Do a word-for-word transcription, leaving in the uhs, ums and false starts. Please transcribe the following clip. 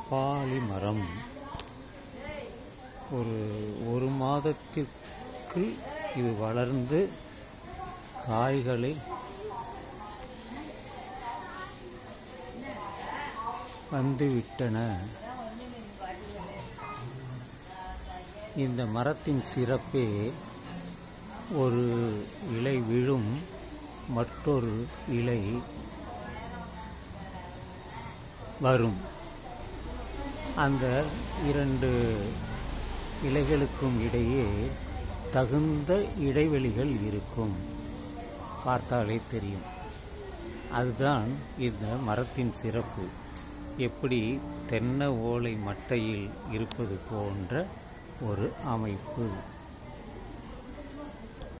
பப்பாளி மரம் ஒரு ஒரு மாதத்திற்குள் இது வளர்ந்து காய்களை வந்துவிட்டன. இந்த மரத்தின் சிறப்பே ஒரு இலை விழும், மற்றொரு இலை வரும். அந்த இரண்டு இலைகளுக்கும் இடையே தகுந்த இடைவெளிகள் இருக்கும், பார்த்தாலே தெரியும். அதுதான் இந்த மரத்தின் சிறப்பு. எப்படி தென்னை ஓலை மட்டையில் இருப்பது போன்ற ஒரு அமைப்பு.